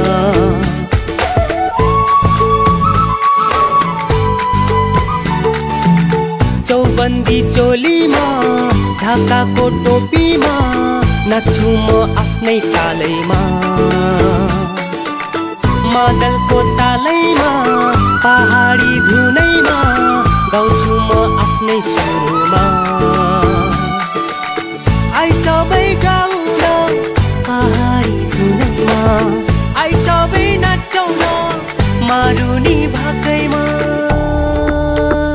[SPEAKER 3] चौबन्दी चोलीमा, ढाकाको टोपीमा, नाच्छु म आफ्नै तालैमा। मादलको तालैमा, पहाडी धुनैमा, गाउँछु म आफ्नै सुरमा। आई सबै गाउन पहाडी धुनैमा, आई सबै नाचौँ मारुनी भाकैमा।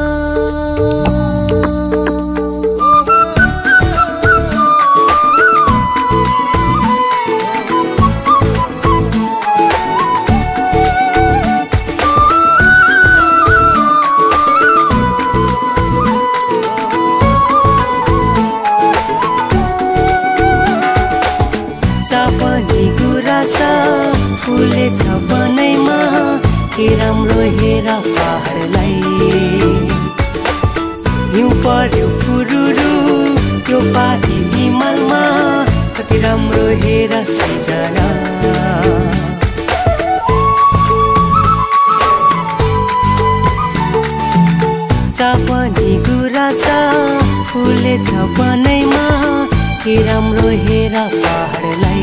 [SPEAKER 3] के राम्रो हेर पहाडलाई हिउँ पर्यो फुरुरु त्यो पारी हिमालमा कति राम्रो हेर सैजना चापनी गुरासा फुलेछ बनैमा के राम्रो हेर पहाडलाई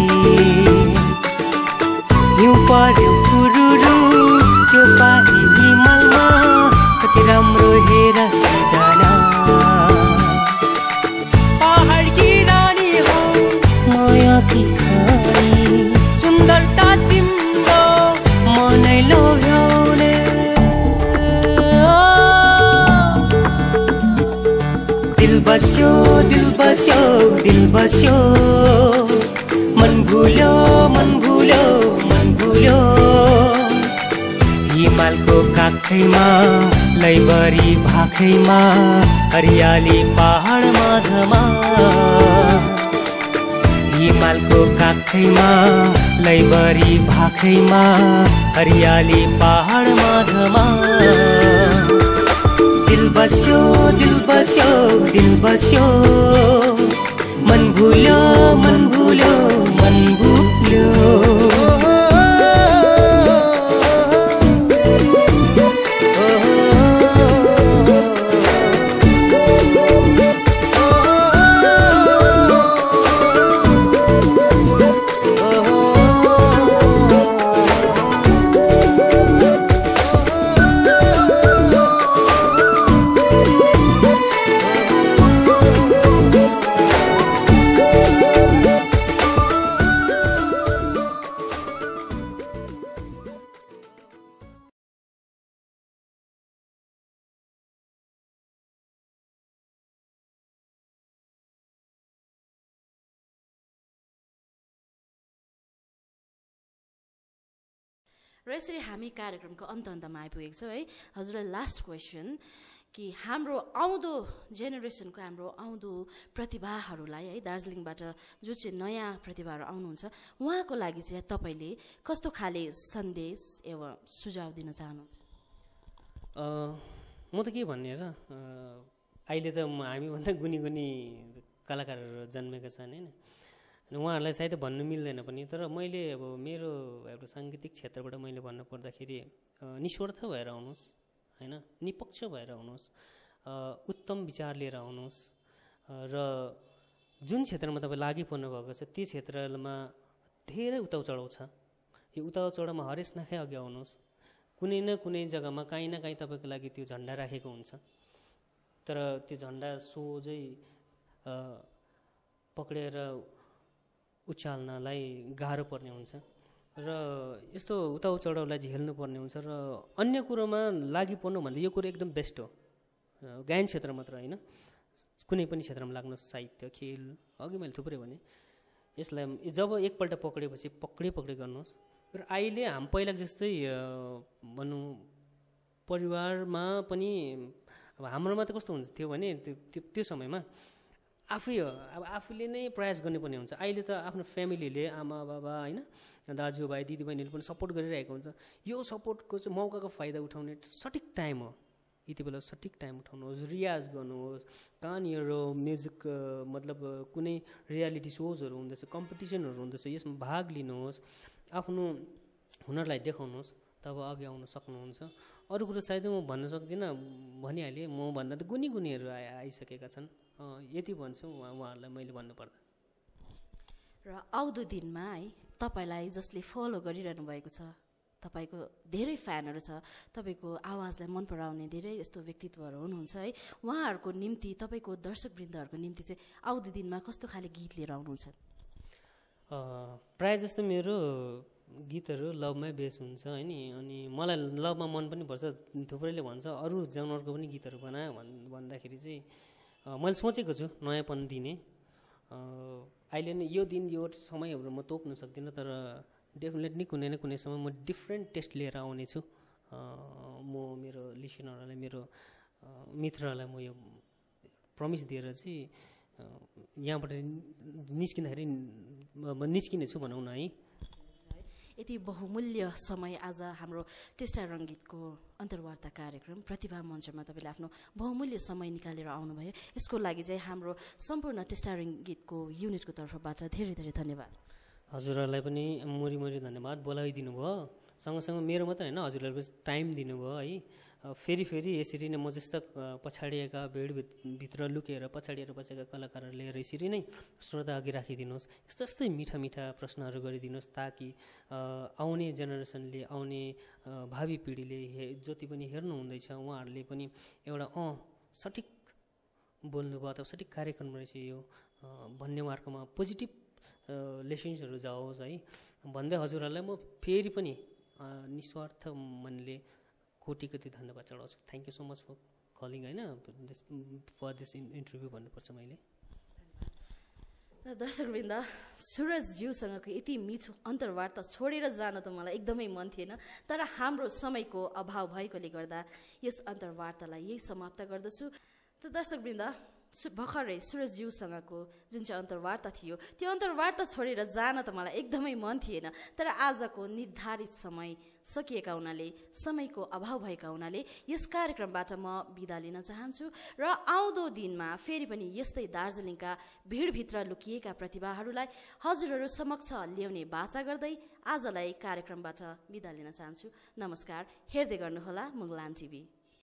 [SPEAKER 3] हिउँ पर्यो फुरुरु त्यो पारी हिमालमा कति राम्रो हेर सैजना पहाडकी रानी हो मायाकी खानी सुन्दरता तिम्रो मनै लोभ्याउने दिल बस्यो दिल बस्यो दिल बस्यो मन भुल्यो मन भुल्यो मन भुल्यो हिमालको काखैमा लैबरी भाखैमा हरियाली पहाड माझमा हिमालको काखैमा लैबरी भाखैमा हरियाली पहाड माझमा दिल बस्यो दिल बस्यो दिल बस्यो मन भुल्यो मन भुल्यो मन भुल्यो
[SPEAKER 1] र यसरी हामी कार्यक्रमको अन्तमा आइपुगेको छौँ है। हजुरलाई लास्ट क्वेसन कि हाम्रो आउँदो जेनेरेसनको हाम्रो आउँदो प्रतिभाहरूलाई है दार्जिलिङबाट जो चाहिँ नयाँ प्रतिभाहरू आउनुहुन्छ उहाँको लागि चाहिँ तपाईँले कस्तो खाले सन्देश एवं सुझाव दिन चाहनुहुन्छ?
[SPEAKER 2] म त के भन्ने र अहिले त हामीभन्दा गुनी गुनी कलाकारहरू जन्मेका छन् होइन, उहाँहरूलाई सायद भन्नु मिल्दैन पनि। तर मैले अब मेरो एउटा साङ्गीतिक क्षेत्रबाट मैले भन्नु पर्दाखेरि निस्वार्थ भएर आउनुहोस् होइन, निपक्ष भएर आउनुहोस्, उत्तम विचार लिएर आउनुहोस् र जुन क्षेत्रमा तपाईँ लागि पर्नु भएको छ त्यो क्षेत्रमा धेरै उताउ चढाउ छ। यो उताउ चढाउमा हरेस नखाइ अघि आउनुहोस्। कुनै न कुनै जग्गामा काहीँ न काहीँ तपाईँको लागि त्यो झन्डा राखेको हुन्छ, तर त्यो झन्डा सोझै पक्रेर उचाल्नलाई गाह्रो पर्ने हुन्छ र यस्तो उताउ चढाउलाई झेल्नु पर्ने हुन्छ। र अन्य कुरोमा लागि पर्नु भन्दा यो कुरो एकदम बेस्ट हो। गायन क्षेत्र मात्र होइन, कुनै पनि क्षेत्रमा लाग्नुहोस्, साहित्य, खेल, अघि मैले थुप्रै भने यसलाई जब एकपल्ट पक्रेपछि पक्रे गर्नुहोस्। र अहिले पहिला जस्तै भनौँ परिवारमा पनि अब हाम्रोमा त कस्तो हुन्छ थियो भने त्यो समयमा आफै हो, अब आफूले नै प्रयास गर्नुपर्ने हुन्छ। अहिले त आफ्नो फ्यामिलीले आमा बाबा होइन, दाजुभाइ दिदीबहिनीले पनि सपोर्ट गरिरहेको हुन्छ। यो सपोर्टको चाहिँ मौकाको फाइदा उठाउने सठिक टाइम हो। यति बेला सठिक टाइम उठाउनुहोस्, रियाज गर्नुहोस्, कहाँनिर म्युजिक मतलब कुनै रियालिटी सोजहरू हुँदैछ, कम्पिटिसनहरू हुँदैछ, यसमा भाग लिनुहोस्, आफ्नो हुनरलाई देखाउनुहोस्, तब अघि आउन सक्नुहुन्छ। अरू कुरो सायद म भन्न सक्दिनँ, भनिहालेँ। म भन्दा त गुनी गुनीहरू आइसकेका छन्, यति भन्छु उहाँहरूलाई मैले भन्नुपर्दा।
[SPEAKER 1] र आउँदो दिनमा है तपाईँलाई जसले फलो गरिरहनु भएको छ, तपाईँको धेरै फ्यानहरू छ, तपाईँको आवाजलाई मन पराउने धेरै यस्तो व्यक्तित्वहरू हुनुहुन्छ है, उहाँहरूको निम्ति तपाईँको दर्शकवृन्दहरूको निम्ति चाहिँ आउँदो दिनमा कस्तो खाले गीत लिएर आउनुहुन्छ?
[SPEAKER 2] प्रायः जस्तो मेरो गीतहरू लभमै बेस हुन्छ होइन, अनि मलाई लभमा मन पनि पर्छ। थुप्रैले भन्छ अरू जनरको पनि गीतहरू बना भन्दाखेरि चाहिँ मैले सोचेको छु नयाँपन दिने। अहिले नै यो दिन यो समयहरू म तोक्न सक्दिनँ, तर डेफिनेटली कुनै न कुनै समय म डिफ्रेन्ट टेस्ट लिएर आउनेछु। म मेरो लिसनरहरूलाई, मेरो मित्रहरूलाई म यो प्रमिस दिएर चाहिँ यहाँबाट निस्किँदाखेरि निस्किनेछु भनौँ न है।
[SPEAKER 1] यति बहुमूल्य समय आज हाम्रो टिस्टा रङ्गीतको अन्तर्वार्ता कार्यक्रम प्रतिभा मञ्चमा तपाईँले आफ्नो बहुमूल्य समय निकालेर आउनुभयो। यसको लागि चाहिँ हाम्रो सम्पूर्ण टिस्टा रङ्गीतको युनिटको तर्फबाट धेरै धेरै धन्यवाद।
[SPEAKER 2] हजुरहरूलाई पनि मुरी धन्यवाद, बोलाइदिनु भयो। सँगसँगै मेरो मात्रै होइन, हजुरहरूले पनि टाइम दिनुभयो है। फेरि यसरी नै म जस्ता पछाडिएका भिडभित्र लुकेर पछाडिएर बसेका कलाकारहरूले लिएर यसरी नै श्रोता अघि राखिदिनुहोस्। यस्तै मिठा प्रश्नहरू गरिदिनुहोस् ताकि आउने जेनेरेसनले, आउने भावी पिँढीले जति पनि हेर्नुहुँदैछ उहाँहरूले पनि एउटा सठिक बोल्नुभयो अथवा सठिक कार्यक्रम रहेछ यो भन्ने मार्गमा पोजिटिभ लेसन्सहरू जाओस् है भन्दै हजुरहरूलाई म फेरि पनि निस्वार्थ मनले कोटि धन्यवाद चढाउँछु। Thank you so much for calling होइन, फर दिस इन्टरभ्यू भन्नुपर्छ मैले।
[SPEAKER 1] दर्शकवृन्द, सुरजज्यूसँगको यति मिठो अन्तर्वार्ता छोडेर जान त मलाई एकदमै मन थिएन, तर हाम्रो समयको अभाव भएकोले गर्दा यस अन्तर्वार्तालाई यही समाप्त गर्दछु। त दर्शकवृन्द, भर्खरै सुरजज्यूसँगको जुन चाहिँ अन्तर्वार्ता थियो त्यो अन्तर्वार्ता छोडेर जान त मलाई एकदमै मन थिएन, तर आजको निर्धारित समय सकिएका हुनाले, समयको अभाव भएका हुनाले यस कार्यक्रमबाट म बिदा लिन चाहन्छु र आउँदो दिनमा फेरि पनि यस्तै दार्जिलिङका भिडभित्र लुकिएका प्रतिभाहरूलाई हजुरहरू समक्ष ल्याउने बाचा गर्दै आजलाई कार्यक्रमबाट बिदा लिन चाहन्छु। नमस्कार, हेर्दै गर्नुहोला मुगलान टिभी।